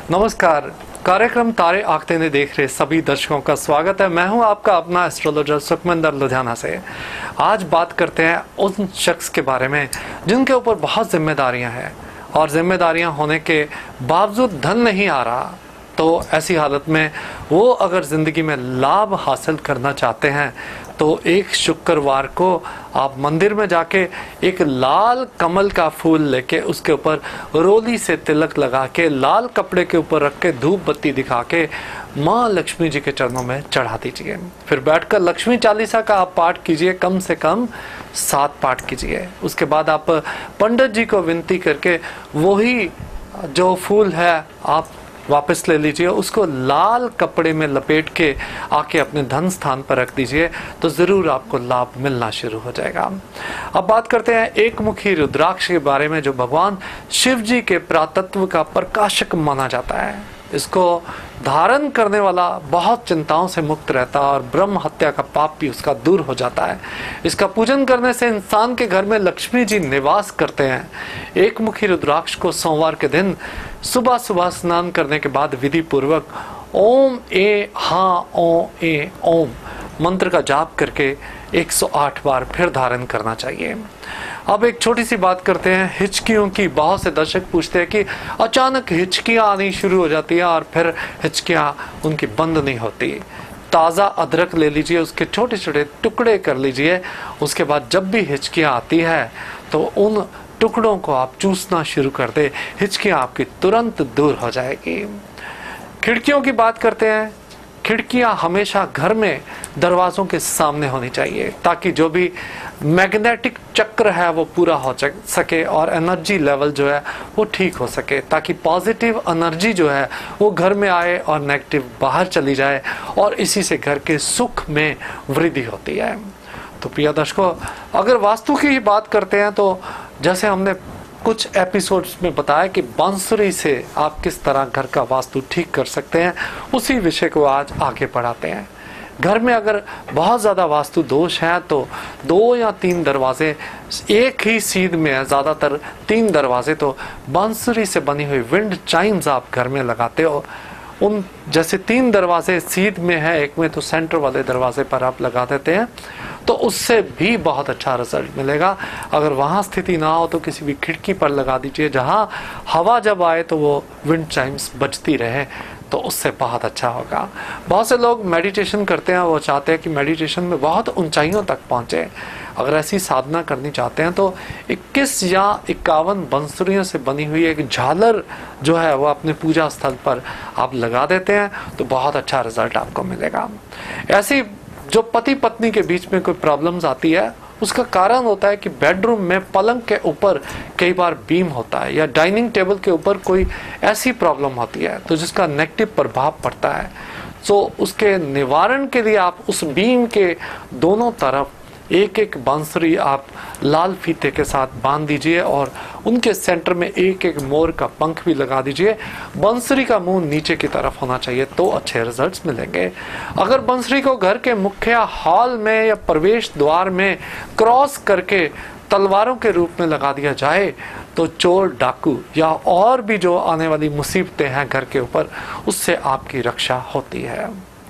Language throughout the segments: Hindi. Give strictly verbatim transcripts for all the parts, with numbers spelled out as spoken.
नमस्कार। कार्यक्रम तारे आंखते ने देख रहे सभी दर्शकों का स्वागत है। मैं हूं आपका अपना एस्ट्रोलॉजर सुखमिंदर लुधियाना से। आज बात करते हैं उन शख्स के बारे में जिनके ऊपर बहुत जिम्मेदारियां हैं और जिम्मेदारियां होने के बावजूद धन नहीं आ रहा। तो ऐसी हालत में वो अगर ज़िंदगी में लाभ हासिल करना चाहते हैं तो एक शुक्रवार को आप मंदिर में जाके एक लाल कमल का फूल लेके उसके ऊपर रोली से तिलक लगा के लाल कपड़े के ऊपर रख के धूप बत्ती दिखा के माँ लक्ष्मी जी के चरणों में चढ़ा दीजिए। फिर बैठकर लक्ष्मी चालीसा का आप पाठ कीजिए, कम से कम सात पाठ कीजिए। उसके बाद आप पंडित जी को विनती करके वही जो फूल है आप वापस ले लीजिए, उसको लाल कपड़े में लपेट के आके अपने धन स्थान पर रख दीजिए, तो ज़रूर आपको लाभ मिलना शुरू हो जाएगा। अब बात करते हैं एक मुखी रुद्राक्ष के बारे में, जो भगवान शिव जी के प्रातत्व का प्रकाशक माना जाता है। इसको धारण करने वाला बहुत चिंताओं से मुक्त रहता है और ब्रह्म हत्या का पाप भी उसका दूर हो जाता है। इसका पूजन करने से इंसान के घर में लक्ष्मी जी निवास करते हैं। एक मुखी रुद्राक्ष को सोमवार के दिन सुबह सुबह स्नान करने के बाद विधि पूर्वक ओम ए हा ओ ए ओम मंत्र का जाप करके एक सौ आठ बार फिर धारण करना चाहिए। अब एक छोटी सी बात करते हैं हिचकियों की। बहुत से दर्शक पूछते हैं कि अचानक हिचकियां आनी शुरू हो जाती है और फिर हिचकियां उनकी बंद नहीं होती। ताज़ा अदरक ले लीजिए, उसके छोटे छोटे टुकड़े कर लीजिए। उसके बाद जब भी हिचकियां आती है तो उन टुकड़ों को आप चूसना शुरू कर दे, हिचकियां आपकी तुरंत दूर हो जाएगी। खिड़कियों की बात करते हैं। खिड़कियां हमेशा घर में दरवाज़ों के सामने होनी चाहिए ताकि जो भी मैग्नेटिक चक्र है वो पूरा हो सके और एनर्जी लेवल जो है वो ठीक हो सके, ताकि पॉजिटिव एनर्जी जो है वो घर में आए और नेगेटिव बाहर चली जाए और इसी से घर के सुख में वृद्धि होती है। तो प्रिय दर्शकों, अगर वास्तु की ही बात करते हैं तो जैसे हमने कुछ एपिसोड्स में बताया कि बांसुरी से आप किस तरह घर का वास्तु ठीक कर सकते हैं, उसी विषय को आज आगे बढ़ाते हैं। घर में अगर बहुत ज़्यादा वास्तु दोष है तो दो या तीन दरवाजे एक ही सीध में है, ज़्यादातर तीन दरवाजे, तो बांसुरी से बनी हुई विंड चाइम्स आप घर में लगाते हो। उन जैसे तीन दरवाजे सीध में है, एक में तो सेंटर वाले दरवाजे पर आप लगा देते हैं तो उससे भी बहुत अच्छा रिजल्ट मिलेगा। अगर वहाँ स्थिति ना हो तो किसी भी खिड़की पर लगा दीजिए, जहाँ हवा जब आए तो वो विंड चाइम्स बजती रहे, तो उससे बहुत अच्छा होगा। बहुत से लोग मेडिटेशन करते हैं, वो चाहते हैं कि मेडिटेशन में बहुत ऊंचाइयों तक पहुँचे। अगर ऐसी साधना करनी चाहते हैं तो इक्कीस या इक्यावन बंसुरियों से बनी हुई एक झालर जो है वो अपने पूजा स्थल पर आप लगा देते हैं तो बहुत अच्छा रिजल्ट आपको मिलेगा। ऐसी जो पति पत्नी के बीच में कोई प्रॉब्लम्स आती है उसका कारण होता है कि बेडरूम में पलंग के ऊपर कई बार बीम होता है या डाइनिंग टेबल के ऊपर कोई ऐसी प्रॉब्लम होती है तो जिसका नेगेटिव प्रभाव पड़ता है। तो उसके निवारण के लिए आप उस बीम के दोनों तरफ एक एक बांसुरी आप लाल फीते के साथ बांध दीजिए और उनके सेंटर में एक एक मोर का पंख भी लगा दीजिए। बांसुरी का मुंह नीचे की तरफ होना चाहिए तो अच्छे रिजल्ट्स मिलेंगे। अगर बांसुरी को घर के मुख्य हॉल में या प्रवेश द्वार में क्रॉस करके तलवारों के रूप में लगा दिया जाए तो चोर डाकू या और भी जो आने वाली मुसीबतें हैं घर के ऊपर, उससे आपकी रक्षा होती है।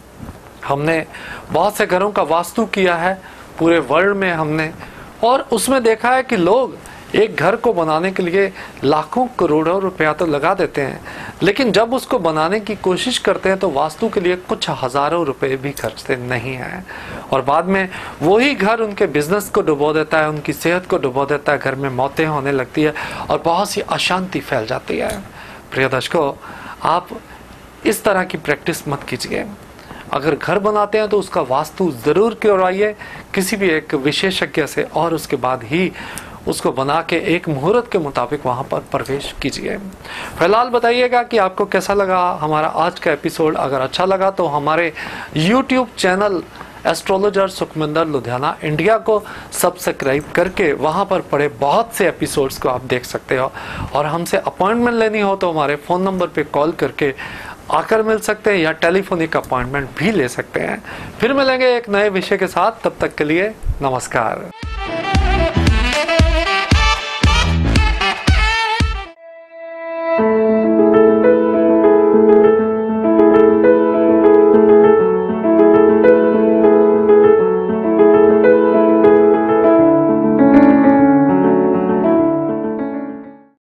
हमने बहुत से घरों का वास्तु किया है पूरे वर्ल्ड में हमने, और उसमें देखा है कि लोग एक घर को बनाने के लिए लाखों करोड़ों रुपया तो लगा देते हैं, लेकिन जब उसको बनाने की कोशिश करते हैं तो वास्तु के लिए कुछ हज़ारों रुपए भी खर्चते नहीं हैं और बाद में वही घर उनके बिजनेस को डुबो देता है, उनकी सेहत को डुबो देता है, घर में मौतें होने लगती है और बहुत सी अशांति फैल जाती है। प्रिय दर्शकों, आप इस तरह की प्रैक्टिस मत कीजिए। अगर घर बनाते हैं तो उसका वास्तु ज़रूर करवाइए किसी भी एक विशेषज्ञ से और उसके बाद ही उसको बना के एक मुहूर्त के मुताबिक वहाँ पर प्रवेश कीजिए। फिलहाल बताइएगा कि आपको कैसा लगा हमारा आज का एपिसोड। अगर अच्छा लगा तो हमारे YouTube channel astrologer Sukhminder Ludhiana India को सब्सक्राइब करके वहाँ पर पड़े बहुत से एपिसोड्स को आप देख सकते हो और हमसे अपॉइंटमेंट लेनी हो तो हमारे फ़ोन नंबर पे कॉल करके आकर मिल सकते हैं या टेलीफोनिक अपॉइंटमेंट भी ले सकते हैं। फिर मिलेंगे एक नए विषय के साथ, तब तक के लिए नमस्कार।